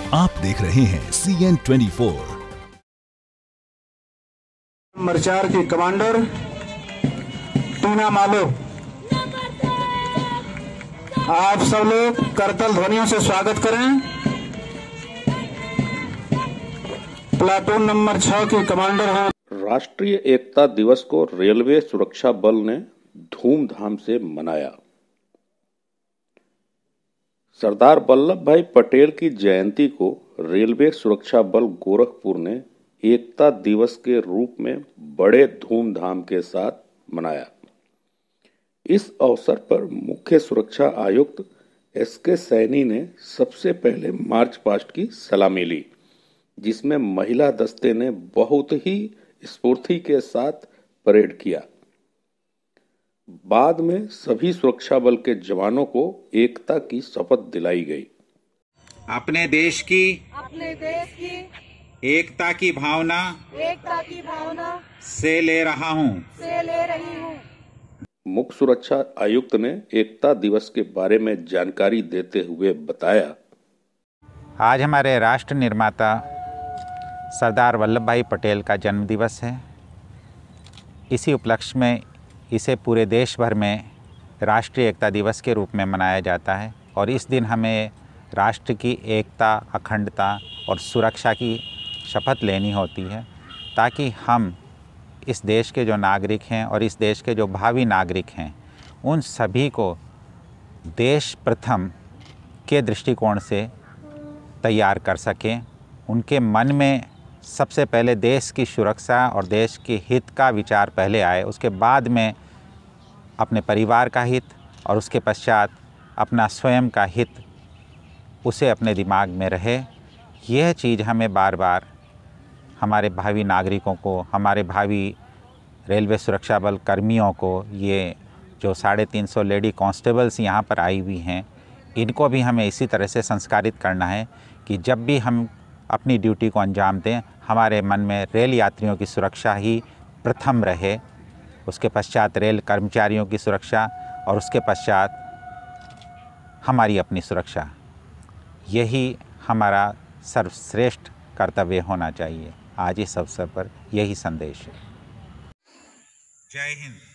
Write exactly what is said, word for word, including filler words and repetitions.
आप देख रहे हैं C N twenty four. Number चार की कमांडर टीना मालो, आप सब लोग करतल ध्वनियों से स्वागत करें। प्लाटून नंबर छह की कमांडर हैं। राष्ट्रीय एकता दिवस को रेलवे सुरक्षा बल ने धूमधाम से मनाया। सरदार वल्लभ भाई पटेल की जयंती को रेलवे सुरक्षा बल गोरखपुर ने एकता दिवस के रूप में बड़े धूमधाम के साथ मनाया। इस अवसर पर मुख्य सुरक्षा आयुक्त एस के सैनी ने सबसे पहले मार्च पास्ट की सलामी ली, जिसमें महिला दस्ते ने बहुत ही स्फूर्ति के साथ परेड किया। बाद में सभी सुरक्षा बल के जवानों को एकता की शपथ दिलाई गई। अपने देश की अपने देश की एकता की भावना एकता की भावना से ले रहा हूँ से ले रही हूँ। मुख्य सुरक्षा आयुक्त ने एकता दिवस के बारे में जानकारी देते हुए बताया, आज हमारे राष्ट्र निर्माता सरदार वल्लभ भाई पटेल का जन्म दिवस है। इसी उपलक्ष्य में इसे पूरे देश भर में राष्ट्रीय एकता दिवस के रूप में मनाया जाता है और इस दिन हमें राष्ट्र की एकता, अखंडता और सुरक्षा की शपथ लेनी होती है, ताकि हम इस देश के जो नागरिक हैं और इस देश के जो भावी नागरिक हैं उन सभी को देश प्रथम के दृष्टिकोण से तैयार कर सकें। उनके मन में सबसे पहले देश की सुरक्षा और देश के हित का विचार पहले आए, उसके बाद में अपने परिवार का हित और उसके पश्चात अपना स्वयं का हित उसे अपने दिमाग में रहे। यह चीज़ हमें बार बार हमारे भावी नागरिकों को, हमारे भावी रेलवे सुरक्षा बल कर्मियों को, ये जो साढ़े तीन सौ लेडी कांस्टेबल्स यहाँ पर आई हुई हैं, इनको भी हमें इसी तरह से संस्कारित करना है कि जब भी हम अपनी ड्यूटी को अंजाम दें, हमारे मन में रेल यात्रियों की सुरक्षा ही प्रथम रहे, उसके पश्चात रेल कर्मचारियों की सुरक्षा और उसके पश्चात हमारी अपनी सुरक्षा। यही हमारा सर्वश्रेष्ठ कर्तव्य होना चाहिए। आज इस अवसर पर यही संदेश है। जय हिंद।